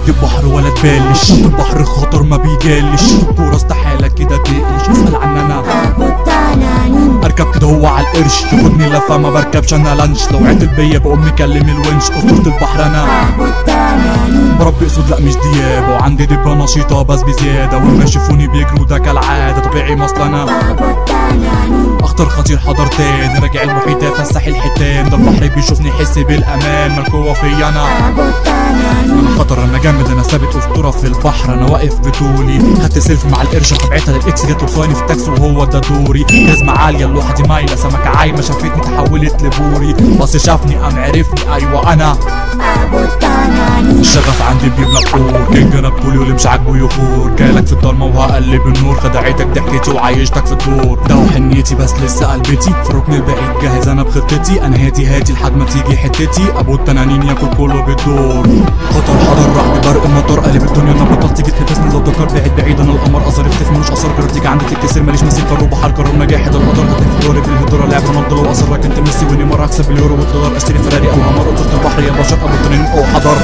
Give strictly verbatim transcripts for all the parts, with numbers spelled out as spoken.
عدي البحر ولا تبالش، البحر خطر ما بيجالش، الكورة استحالة كده تقلش، اسأل عننا اركب كده هو على القرش، ياخدني لفة ما بركبش انا لانش، لو عدل بيا بقوم مكلم الونش، اسطورة البحر انا بربي اسود لا مش دياب، وعندي دبة نشيطة بس بزيادة، ولما يشوفوني بيجروا ده كالعادة، طبيعي مصل انا اخطر خطير حضر تاني، راجع المحيط افسح الحيتان، ده البحر بيشوفني يحس بالامان، مالكوا فيا انا انا خطر انا جامد انا ثابت اسطوره في البحر، انا واقف بطولي، خدت سيلفي مع القرش بعتها للاكس، جت وصاني في التاكسي وهو ده دوري، جزمه عاليه لوحدي مايله، سمكه عايمه شافتني تحولت لبوري، بس شافني قام عرفني ايوه انا الشغف عندي بيبلى بحور، كينج انا بطولي واللي مش عاجبه يفور، جايلك في الضلمه وهقلب النور، خدعتك ضحكتي وعيشتك في الدور، ده وحنيتي بس لسه قلبتي في الركن البعيد جاهز انا بخطتي، انا هادي هادي لحد ما تيجي حتتي، ابو التنانين ياكل كله بالدور، خطر حضر راح ببرق المطر قلب الدنيا، انا بطلت تيجي تنافسني لو دكر بعيد بعيد، انا القمر اثر اختفي ملوش اثر، جرب تيجي عندي تتكسر ماليش مثيل، قرر بحر قرر نجاحد القدر، هدف في الدوري في الهدوره لعب نضل واصرك انت ميسي ونيمار، اكسب اليورو والدولار، اشتري فراري او عمر، اسطورة البحر يا بشر ابو التنانين او حضر.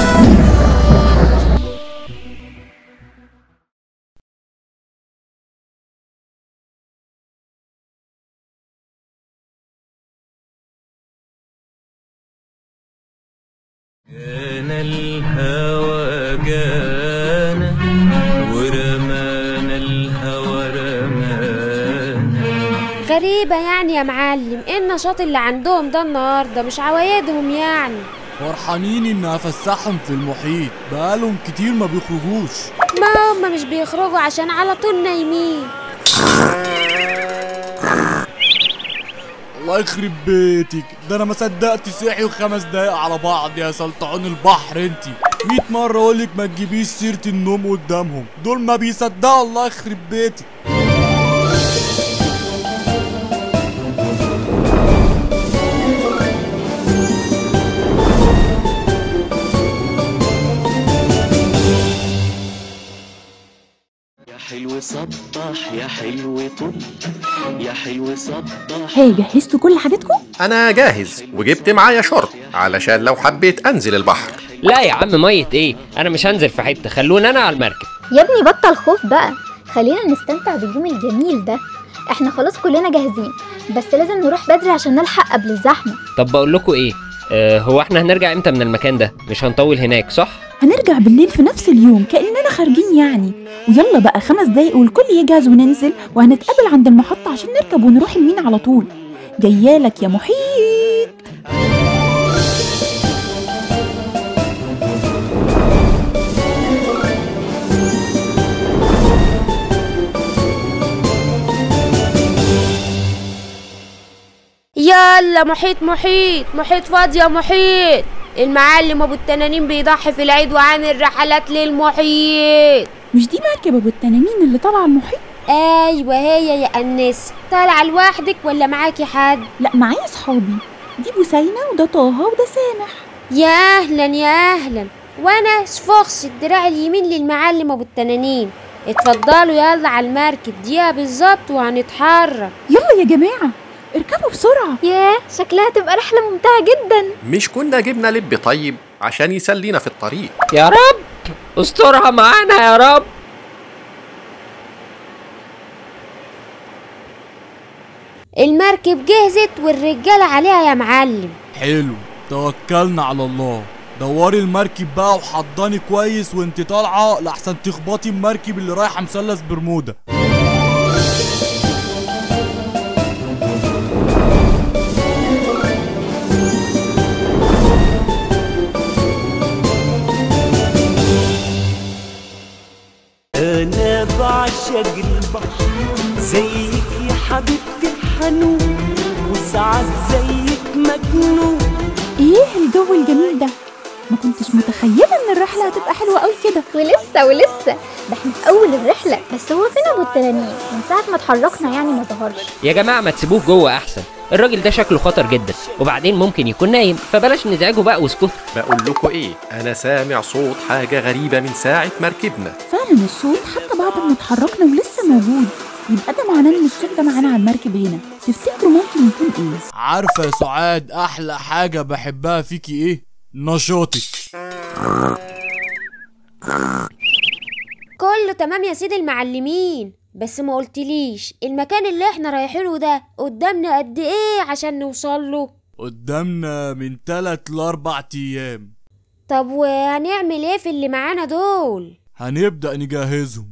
كان الهوى جانا ورمانا الهوى رمانا. غريبة يعني يا معلم، ايه النشاط اللي عندهم ده النهاردة؟ مش عوايدهم يعني؟ فرحانين ان افسحهم في المحيط، بقالهم كتير ما بيخرجوش. ما هم مش بيخرجوا عشان على طول نايمين. الله يخرب بيتك، ده انا ما صدقت صحي وخمس دقايق على بعض يا سلطعون البحر انتي، مية مرة اقولك ما تجيبيش سيرة النوم قدامهم، دول ما بيصدقوا الله يخرب بيتك. حلو سطح يا حلو طل يا حلو سطح. هي جهزتوا كل حاجتكم؟ انا جاهز وجبت معايا شرط علشان لو حبيت انزل البحر. لا يا عم مية ايه، انا مش هنزل في حته، خلوني انا على المركب. يا ابني بطل خوف بقى، خلينا نستمتع باليوم الجميل ده، احنا خلاص كلنا جاهزين، بس لازم نروح بدري عشان نلحق قبل الزحمه. طب بقول لكم ايه، آه هو احنا هنرجع امتى من المكان ده؟ مش هنطول هناك صح؟ هنرجع بالليل في نفس اليوم كأننا خارجين يعني، ويلا بقى خمس دقايق والكل يجهز وننزل، وهنتقابل عند المحطة عشان نركب ونروح المينا على طول. جايالك يا محيط. يلا محيط محيط محيط فاضي يا محيط، المعلم ابو التنانين بيضحي في العيد وعامل رحلات للمحيط. مش دي مركب ابو التنانين اللي طالعه المحيط؟ ايوه هي يا انس. طالعه لوحدك ولا معاكي حد؟ لا معايا صحابي، دي بوسينة وده طه وده سامح. يا اهلا يا اهلا، وانا سفوخس الدراع اليمين للمعلم ابو التنانين. اتفضلوا يلا على المركب دقيقه بالظبط وهنتحرك. يلا يا جماعه اركبوا بسرعه. ياه شكلها تبقى رحله ممتعه جدا. مش كنا جبنا لب طيب عشان يسلينا في الطريق؟ يا رب استرها معانا يا رب. المركب جهزت والرجاله عليها يا معلم. حلو، توكلنا على الله. دوري المركب بقى وحضاني كويس وانت طالعه لحسن تخبطي المركب اللي رايحه مثلث برمودا. أنا بعشق البحر زيك يا حبيبتي الحنون، وساعات زيك مجنون. ايه الجو الجميل ده؟ ما كنتش متخيله ان الرحله هتبقى حلوه قوي كده. ولسه ولسه ده احنا في اول الرحله، بس هو فين ابو التنانين؟ من ساعه ما اتحركنا يعني ما ظهرش. يا جماعه ما تسيبوه جوه احسن، الراجل ده شكله خطر جدا، وبعدين ممكن يكون نايم، فبلاش نزعجه بقى واسكتوا. بقول لكم ايه، انا سامع صوت حاجه غريبه من ساعه مركبنا. فعلا الصوت حتى بعد ما اتحركنا ولسه موجود، يبقى ده معناه ان الصوت ده معانا على المركب هنا. تفتكروا ممكن يكون ايه؟ عارفه يا سعاد احلى حاجه بحبها فيكي ايه؟ نشاطك. كله تمام يا سيدي المعلمين، بس ما قلتليش المكان اللي احنا رايحينه ده قدامنا قد ايه عشان نوصل له؟ قدامنا من تلات لاربع ايام. طب وهنعمل ايه في اللي معانا دول؟ هنبدأ نجهزهم.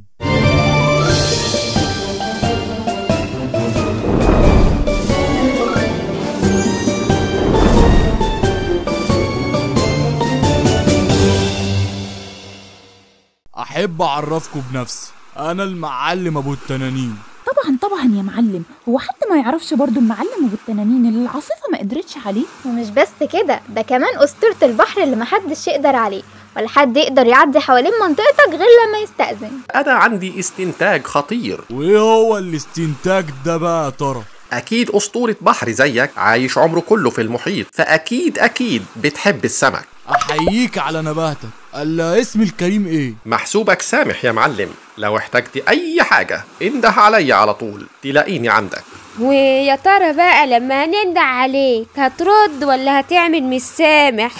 احب اعرفكم بنفسي، انا المعلم ابو التنانين. طبعا طبعا يا معلم، هو حد ما يعرفش برضو المعلم ابو التنانين اللي العاصفة ما قدرتش عليه؟ ومش بس كده، ده كمان أسطورة البحر اللي محدش يقدر عليه، ولا حد يقدر يعدي حوالين منطقتك غير لما يستأذن. أنا عندي استنتاج خطير. وايه هو الاستنتاج ده بقى يا ترى؟ أكيد أسطورة بحر زيك عايش عمره كله في المحيط، فأكيد أكيد بتحب السمك. أحييك على نباهتك. ألا اسم الكريم إيه؟ محسوبك سامح يا معلم، لو احتجت أي حاجة انده عليا على طول تلاقيني عندك. ويا ترى بقى لما هننده عليك هترد ولا هتعمل مش سامح؟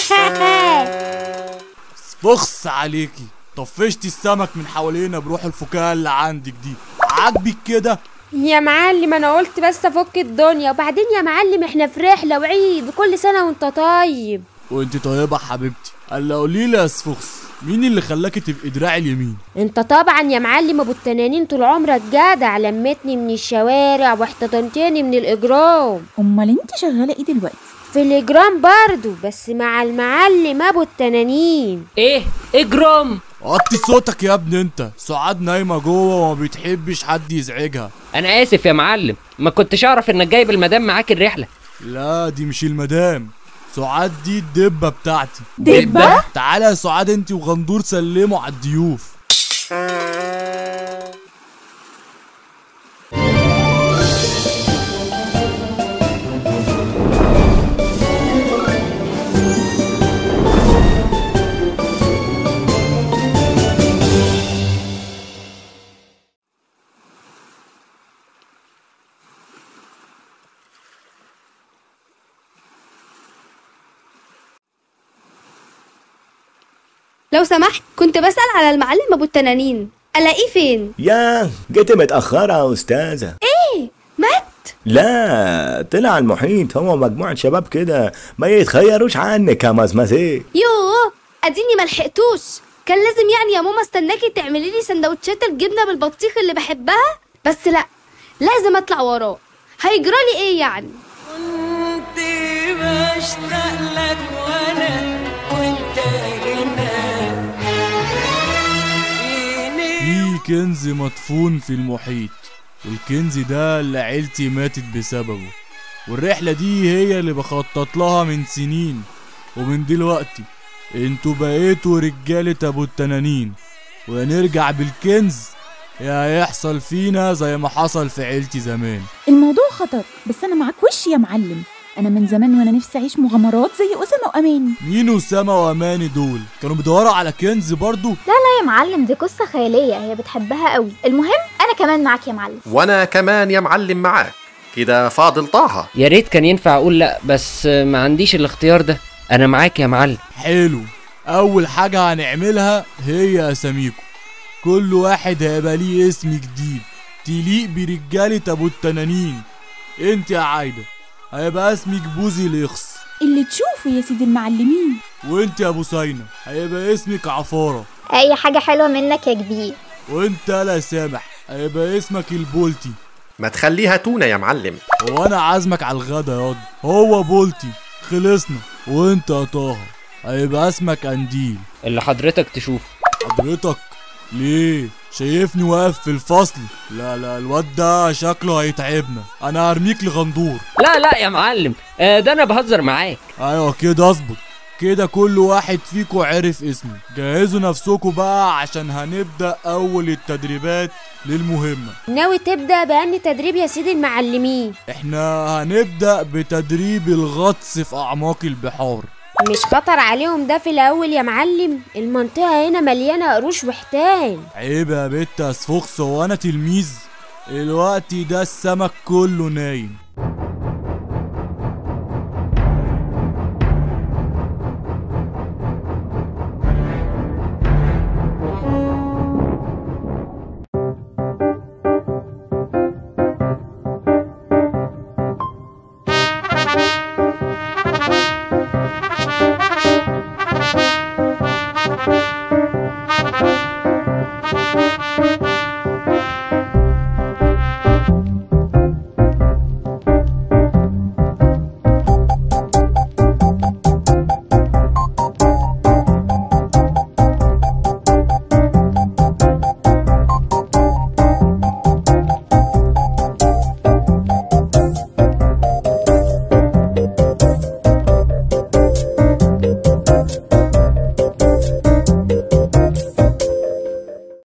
بخص عليكي، طفشتي السمك من حوالينا بروح الفكاهة اللي عندك دي، عاجبك كده؟ يا معلم انا قلت بس افك الدنيا، وبعدين يا معلم احنا في رحله وعيد وكل سنه وانت طيب. وانت طيبه حبيبتي. الا قولي لي يا سفوخس، مين اللي خلاكي تبقي دراع اليمين؟ انت طبعا يا معلم ابو التنانين، طول عمرك جدع، لمتني من الشوارع واحتضنتني من الاجرام. امال انت شغاله ايه دلوقتي؟ في الاجرام برضو، بس مع المعلم ابو التنانين. ايه اجرام؟ وطي صوتك يا ابني انت، سعاد نايمه جوه وما بتحبش حد يزعجها. انا اسف يا معلم، ما كنتش اعرف انك جايب المدام معاك الرحله. لا دي مش المدام، سعاد دي الدبه بتاعتي. دبه؟ تعالى يا سعاد انت وغندور سلموا على الضيوف. لو سمحت، كنت بسأل على المعلم ابو التنانين، الاقيه فين؟ ياه جيت متأخرة يا أستاذة. ايه مات؟ لا طلع المحيط، هو مجموعة شباب كده ما يتخيروش عنك يا مزمزي. يوه اديني ملحقتوش، كان لازم يعني يا ماما استناكي تعملي لي سندوتشات الجبنة بالبطيخ اللي بحبها، بس لا لازم اطلع وراه، هيجرالي ايه يعني؟ كنت بشتاق لك وانا وانت هنا. في كنز مدفون في المحيط، والكنز ده اللي عيلتي ماتت بسببه، والرحلة دي هي اللي بخطط لها من سنين، ومن دلوقتي انتوا بقيتوا رجالة ابو التنانين، وهنرجع بالكنز يا هيحصل فينا زي ما حصل في عيلتي زمان. الموضوع خطر، بس انا معاك وش يا معلم، انا من زمان وانا نفسي اعيش مغامرات زي اسامه واماني. مين اسامه واماني دول؟ كانوا بيدوروا على كنز برضو؟ لا لا يا معلم، دي قصه خياليه هي بتحبها قوي. المهم انا كمان معاك يا معلم. وانا كمان يا معلم معاك. كده فاضل طه. يا ريت كان ينفع اقول لا، بس ما عنديش الاختيار ده. انا معاك يا معلم. حلو، اول حاجه هنعملها هي اساميكم، كل واحد هيبقى ليه اسم جديد تليق برجاله ابو التنانين. انت يا عايده هيبقى اسمك بوزي ليخص اللي تشوفه يا سيدي المعلمين. وانت يا ابو سينا هيبقى اسمك عفاره. اي حاجه حلوه منك يا كبير. وانت لا سامح هيبقى اسمك البولتي. ما تخليها تونه يا معلم. وانا عازمك على الغدا ياض، هو بولتي خلصنا. وانت يا طه هيبقى اسمك قنديل. اللي حضرتك تشوفه. حضرتك ليه شايفني واقف في الفصل؟ لا لا الواد ده شكله هيتعبنا، انا هرميك لغندور. لا لا يا معلم، آه ده انا بهزر معاك. ايوه كده اظبط كده، كل واحد فيكو عرف اسمه. جهزوا نفسكوا بقى عشان هنبدأ اول التدريبات للمهمة. ناوي تبدأ بأني تدريب يا سيدي المعلمين؟ احنا هنبدأ بتدريب الغطس في اعماق البحار. مش خطر عليهم ده في الاول يا معلم؟ المنطقة هنا مليانة قروش وحيتان. عيب يا بت يا سفوخس، هو انا تلميذ؟ الوقت ده السمك كله نايم،